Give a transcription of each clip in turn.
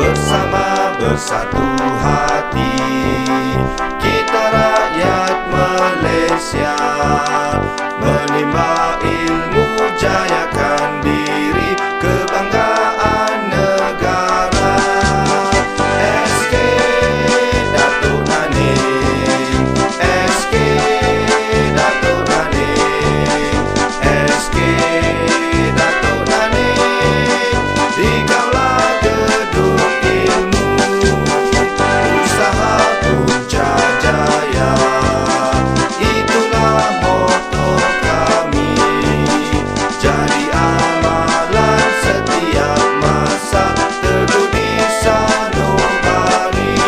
bersama bersatu hati. Kita rakyat Malaysia, menimba ilmu, jayakan diri, kebanggaan negara. SK Datuk Naning, SK Datuk Naning, SK Datuk Naning, dikaulah gedung ilmu, usaha punca jaya, itulah moto kami, jadi amalan setiap masa, teguh di sanubari.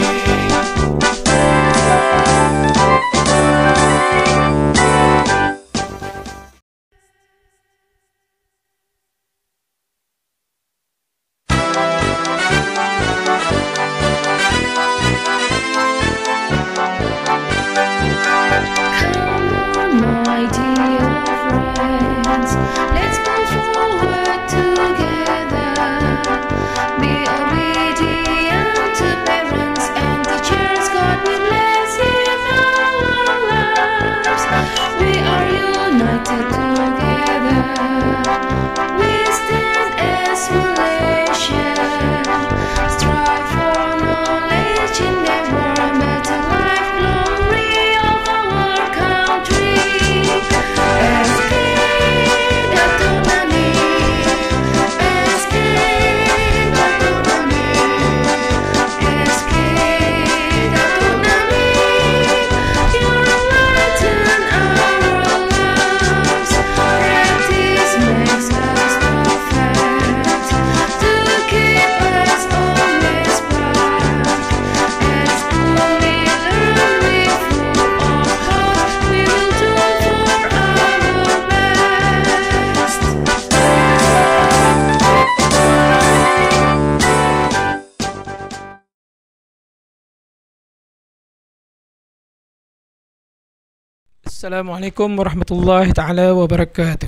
My dear friends, let's move forward together. Be obedient to parents and teachers. God will bless in our lives. We are united together. We stand as one nation. Strive for knowledge, endeavor, better life, glory of our country. SK Datuk Naning, SK Datuk Naning, SK Datuk Naning, you're a light in our lives. Practice makes us perfect, to keep us always bright. As we learn, we full of heart, we will do for our best. Assalamualaikum warahmatullahi taala wabarakatuh.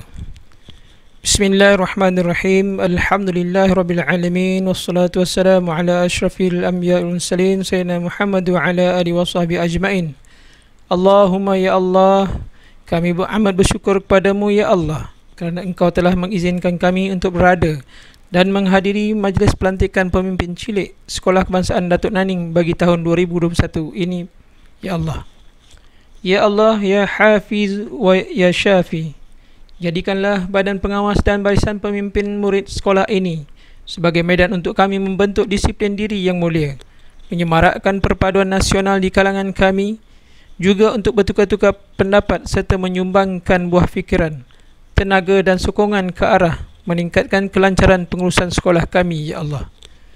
Bismillahirrahmanirrahim. Alhamdulillahirabbil alamin, wassalatu wassalamu ala asyrafil anbiya'i wal mursalin sayyidina Muhammad wa ala alihi washabbihi ajmain. Allahumma ya Allah, kami amat bersyukur kepadamu ya Allah, kerana Engkau telah mengizinkan kami untuk berada dan menghadiri majlis pelantikan pemimpin cilik Sekolah Kebangsaan Datuk Naning bagi tahun 2021 ini ya Allah. Ya Allah, ya Hafiz wa ya Syafi, jadikanlah badan pengawas dan barisan pemimpin murid sekolah ini sebagai medan untuk kami membentuk disiplin diri yang mulia, menyemarakkan perpaduan nasional di kalangan kami, juga untuk bertukar-tukar pendapat serta menyumbangkan buah fikiran, tenaga dan sokongan ke arah meningkatkan kelancaran pengurusan sekolah kami ya Allah.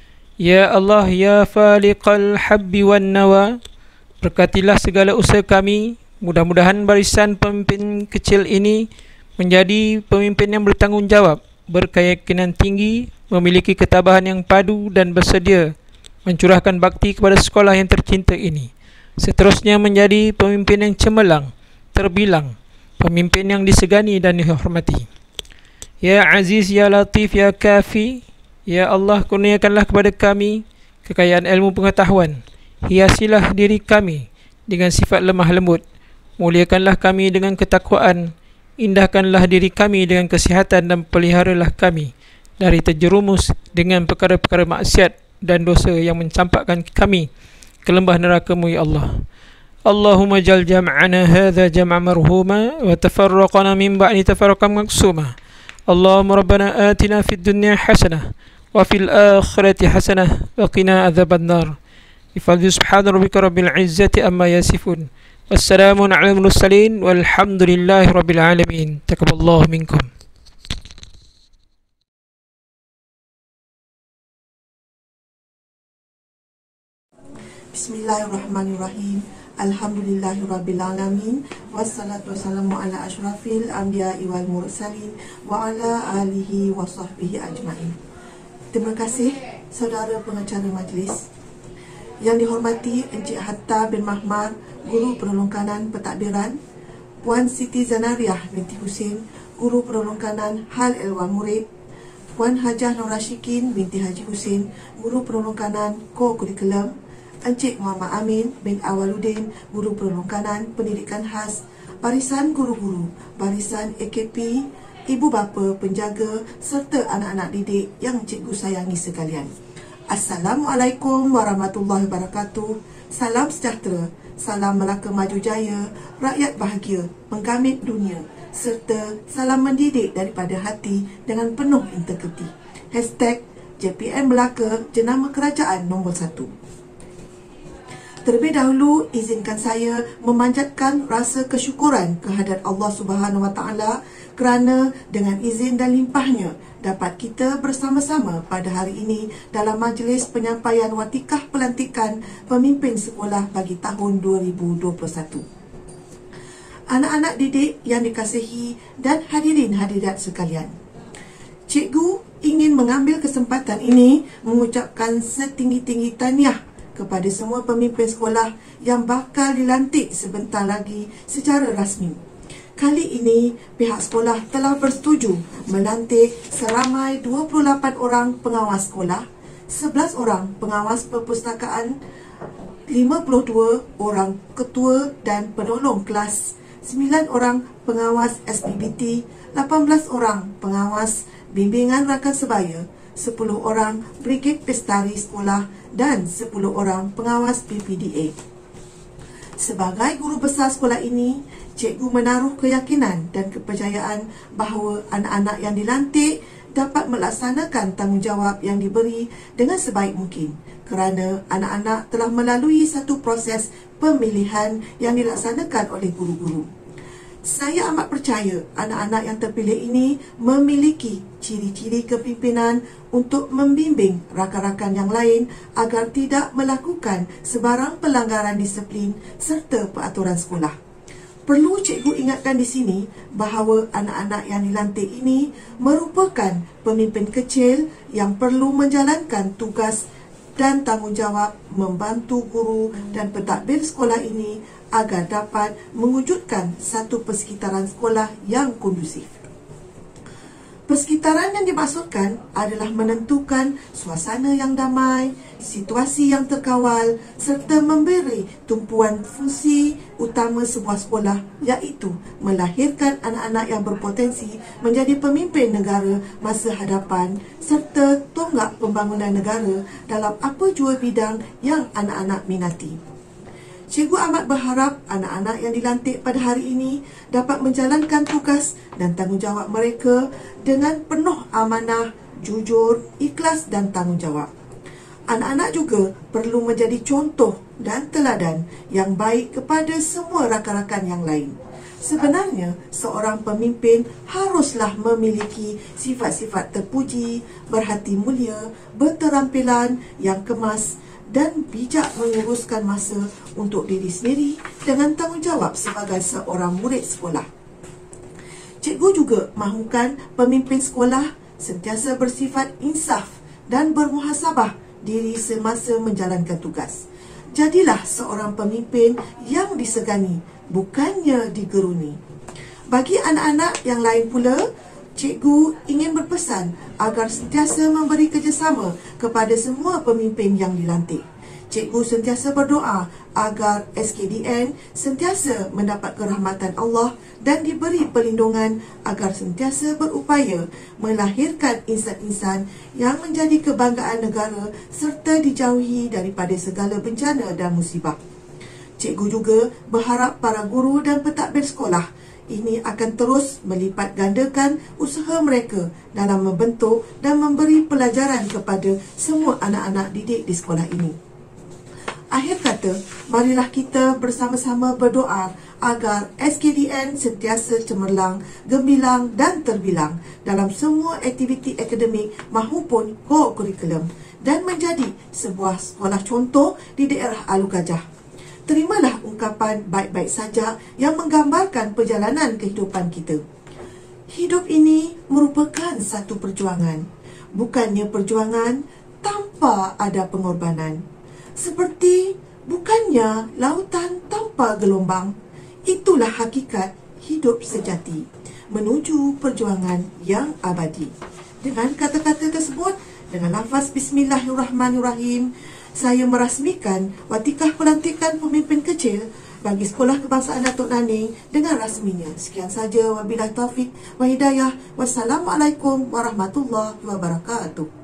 Ya Allah, ya Faliqal Habbi wan Nawa, berkatilah segala usaha kami. Mudah-mudahan barisan pemimpin kecil ini menjadi pemimpin yang bertanggungjawab, berkeyakinan tinggi, memiliki ketabahan yang padu dan bersedia mencurahkan bakti kepada sekolah yang tercinta ini. Seterusnya menjadi pemimpin yang cemerlang, terbilang, pemimpin yang disegani dan dihormati. Ya Aziz, ya Latif, ya Kafi, ya Allah, kurniakanlah kepada kami kekayaan ilmu pengetahuan. Hiasilah diri kami dengan sifat lemah lembut. Muliakanlah kami dengan ketakwaan. Indahkanlah diri kami dengan kesihatan, dan peliharalah kami dari terjerumus dengan perkara-perkara maksiat dan dosa yang mencampakkan kami ke lembah neraka-Mu ya Allah. Allahumma jal jam'ana hadha jam'a marhuma wa tafarraqana min ba'di tafarraqan maqsuma. Allahumma rabbana atina fid dunya hasanah wa fil akhirati hasanah wa qina adzaban nar. Bifadli subhana rabbika rabbil izzati amma yasifun. Wassalamun ala mursalin walhamdulillahi rabbil alamin. Taqabbalallahu minkum. Bismillahirrahmanirrahim. Alhamdulillahirabbil alamin. Wassalatu wassalamu ala asyrafil anbiya'i wal mursalin wa ala alihi wa sahbihi ajmain. Terima kasih saudara pengacara majlis. Yang dihormati Encik Hatta bin Mahmar, Guru Perlengkanan Pentadbiran, Puan Siti Zanariah binti Husin, Guru Perlengkanan Hal Ehwal Murid, Puan Hajah Nur Rashikin binti Haji Husin, Guru Penolong Kanan Co-Kurikulum, Encik Muhammad Amin bin Awaluddin, Guru Penolong Kanan Pendidikan Khas, barisan guru-guru, barisan AKP, ibu bapa, penjaga serta anak-anak didik yang cikgu sayangi sekalian. Assalamualaikum warahmatullahi wabarakatuh. Salam sejahtera, salam Melaka Maju Jaya, rakyat bahagia, menggamit dunia, serta salam mendidik daripada hati dengan penuh integriti. #JPM Melaka, jenama kerajaan nombor 1. Terlebih dahulu, izinkan saya memanjatkan rasa kesyukuran kehadrat Allah Subhanahu Wa Taala kerana dengan izin dan limpahnya dapat kita bersama-sama pada hari ini dalam majlis penyampaian watikah pelantikan pemimpin sekolah bagi tahun 2021. Anak-anak didik yang dikasihi dan hadirin-hadirat sekalian, cikgu ingin mengambil kesempatan ini mengucapkan setinggi-tinggi tahniah kepada semua pemimpin sekolah yang bakal dilantik sebentar lagi secara rasmi. Kali ini, pihak sekolah telah bersetuju melantik seramai 28 orang pengawas sekolah, 11 orang pengawas perpustakaan, 52 orang ketua dan penolong kelas, 9 orang pengawas SPBT, 18 orang pengawas bimbingan rakan sebaya, 10 orang brigade pestari sekolah dan 10 orang pengawas PPDA. Sebagai guru besar sekolah ini, cikgu menaruh keyakinan dan kepercayaan bahawa anak-anak yang dilantik dapat melaksanakan tanggungjawab yang diberi dengan sebaik mungkin kerana anak-anak telah melalui satu proses pemilihan yang dilaksanakan oleh guru-guru. Saya amat percaya anak-anak yang terpilih ini memiliki ciri-ciri kepimpinan untuk membimbing rakan-rakan yang lain agar tidak melakukan sebarang pelanggaran disiplin serta peraturan sekolah. Perlu cikgu ingatkan di sini bahawa anak-anak yang dilantik ini merupakan pemimpin kecil yang perlu menjalankan tugas dan tanggungjawab membantu guru dan pentadbir sekolah ini agar dapat mewujudkan satu persekitaran sekolah yang kondusif. Persekitaran yang dimaksudkan adalah menentukan suasana yang damai, situasi yang terkawal serta memberi tumpuan fungsi utama sebuah sekolah, iaitu melahirkan anak-anak yang berpotensi menjadi pemimpin negara masa hadapan serta tonggak pembangunan negara dalam apa jua bidang yang anak-anak minati. Cikgu amat berharap anak-anak yang dilantik pada hari ini dapat menjalankan tugas dan tanggungjawab mereka dengan penuh amanah, jujur, ikhlas dan tanggungjawab. Anak-anak juga perlu menjadi contoh dan teladan yang baik kepada semua rakan-rakan yang lain. Sebenarnya, seorang pemimpin haruslah memiliki sifat-sifat terpuji, berhati mulia, berterampilan yang kemas dan bijak menguruskan masa untuk diri sendiri dengan tanggungjawab sebagai seorang murid sekolah. Cikgu juga mahukan pemimpin sekolah sentiasa bersifat insaf dan bermuhasabah diri semasa menjalankan tugas. Jadilah seorang pemimpin yang disegani, bukannya digeruni. Bagi anak-anak yang lain pula, cikgu ingin berpesan agar sentiasa memberi kerjasama kepada semua pemimpin yang dilantik. Cikgu sentiasa berdoa agar SKDN sentiasa mendapat kerahmatan Allah dan diberi perlindungan agar sentiasa berupaya melahirkan insan-insan yang menjadi kebanggaan negara serta dijauhi daripada segala bencana dan musibah. Cikgu juga berharap para guru dan pentadbir sekolah ini akan terus melipat gandakan usaha mereka dalam membentuk dan memberi pelajaran kepada semua anak-anak didik di sekolah ini. Akhir kata, marilah kita bersama-sama berdoa agar SKDN sentiasa cemerlang, gemilang dan terbilang dalam semua aktiviti akademik maupun co-kurikulum dan menjadi sebuah sekolah contoh di daerah Alu Gajah. Terimalah ungkapan baik-baik saja yang menggambarkan perjalanan kehidupan kita. Hidup ini merupakan satu perjuangan, bukannya perjuangan tanpa ada pengorbanan. Seperti bukannya lautan tanpa gelombang. Itulah hakikat hidup sejati menuju perjuangan yang abadi. Dengan kata-kata tersebut, dengan lafaz Bismillahirrahmanirrahim, saya merasmikan watikah pelantikan pemimpin kecil bagi Sekolah Kebangsaan Datuk Naning dengan rasminya. Sekian saja, wabillahi taufik wa hidayah. Wassalamualaikum warahmatullahi wabarakatuh.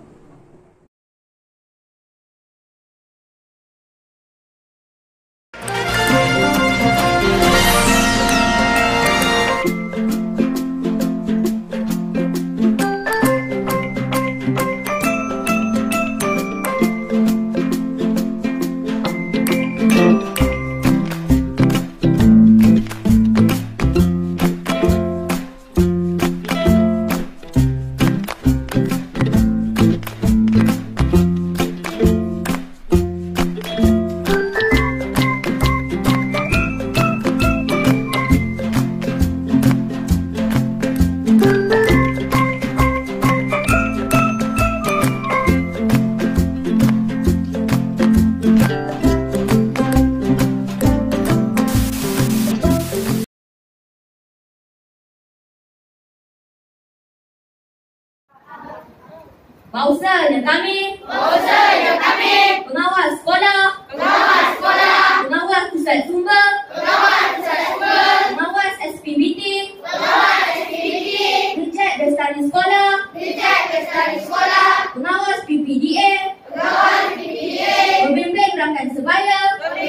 Bahawasanya kami pengawal sekolah, pengawal pusat sumber, pengawas SPBT, Encik Bestari Sekolah, pengawas PPDA, pembimbing rakan sebaya,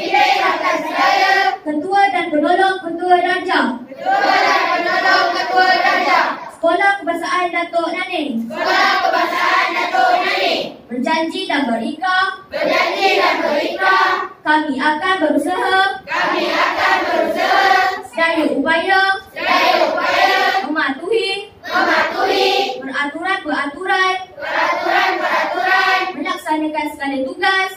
ketua dan penolong ketua darjah, Sekolah Kebangsaan Datuk Naning, berjanji dan berikrar, kami akan berusaha, sedaya upaya, mematuhi peraturan, melaksanakan segala tugas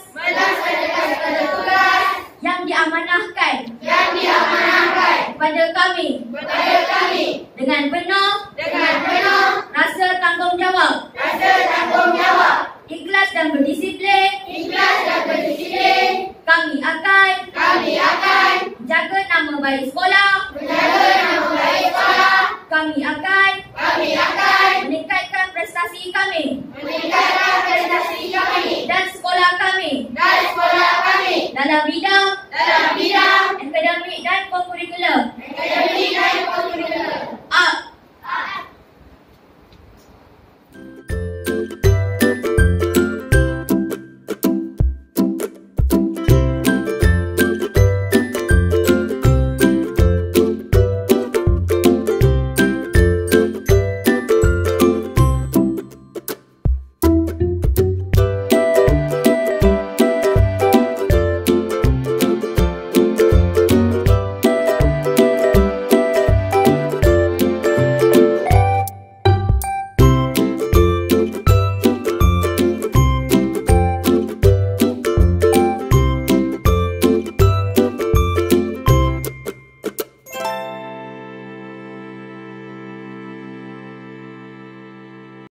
yang diamanahkan kepada kami dengan penuh rasa tanggungjawab, ikhlas dan berdisiplin. Kami akan jaga nama baik sekolah. Kami akan meningkatkan prestasi kami dan sekolah kami dalam bidang akademik dan kurikulum.